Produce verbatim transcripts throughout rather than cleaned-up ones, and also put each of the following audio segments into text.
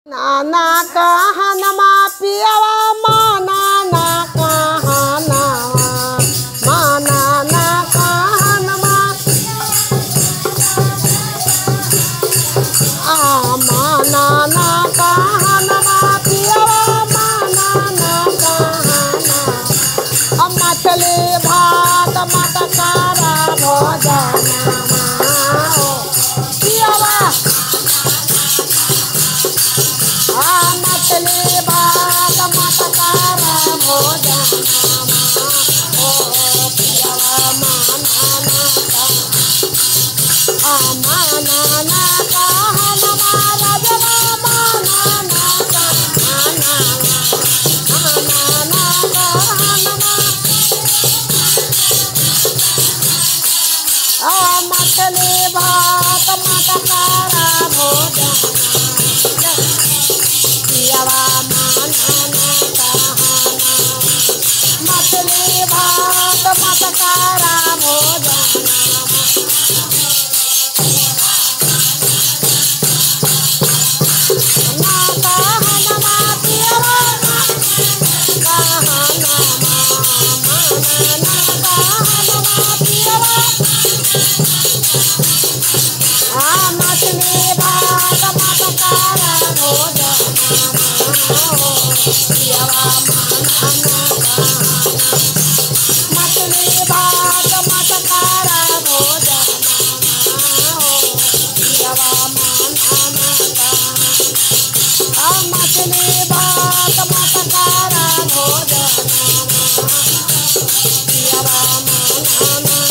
नाना कहनमा पियवा माना ना कहना माना ना कहनमा आ माना ना कहनमा पियवा माना ना कहना मछली भात मटकारा भोजन पियवा मछली भात मटकारा भोजन ओ पियवा माना ना माना ना कहनमा राजवा माना ना कहना माना ना कहनमा आ मछली भात मटकारा भोजन पियवा माना ना कहना मछली भात मटकारा भोजन ना कहनमा पियवा कहना माना ना कहनमा पियवा आ मछली भात मटकारा भोजन पियवा माना ना मछली भात मटकारा भोजन पियवा माना ना आ मछली भात मटकारा भोजन पियवा माना ना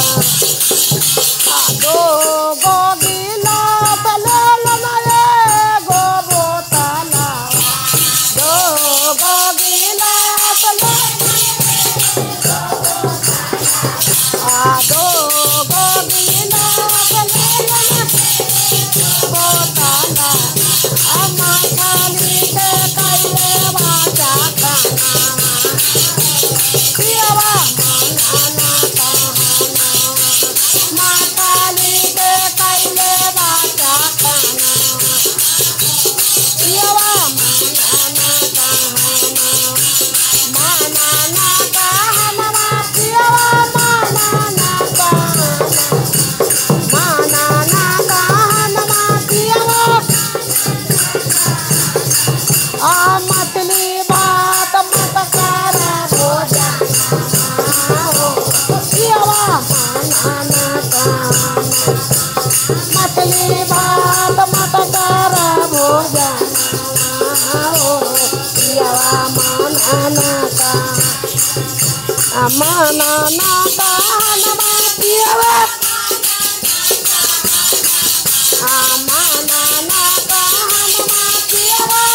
दो गो गिलास ले लेना एगो बोतला दो गो गिलास ले आ दो गो गिलास ले लेना बोतला आ मछली के कैले बाजा खाना पियवा माना ना कहना मछली के कैले बाजा खाना पियवा माना ना कहना माना ना कहनमा पियवा माना ना कहना माना ना कहनमा पियवा आ मछली भात मटकारा भोजन पियवा माना ना कहना मछली भात मटकारा भोजन पियवा माना ना कहना माना ना कहनमा पियवा आ माना ना कहनमा पियवा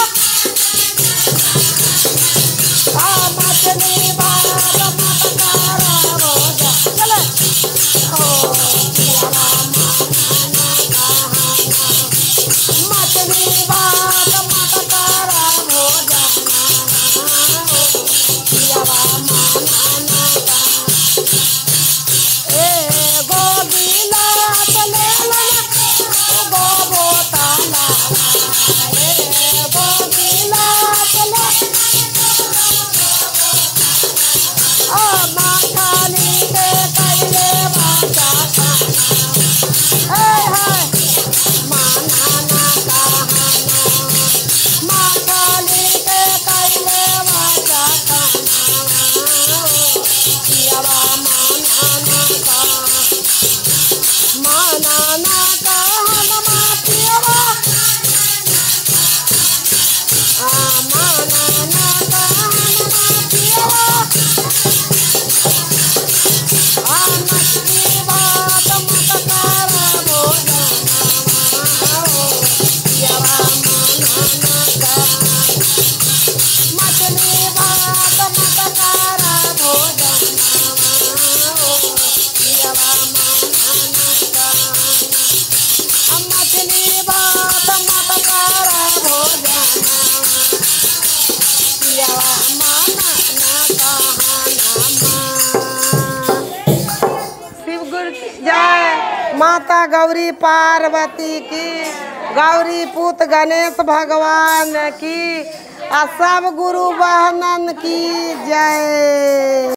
आ मछली भात मटकारा भोजन चले ओ पियवा माना ना कहना मछली भात मटकारा भोजन पियवा माना ना कहना एगो माता गौरी पार्वती की, गौरी पुत्र गणेश भगवान की, और सब गुरु बहनन की जय।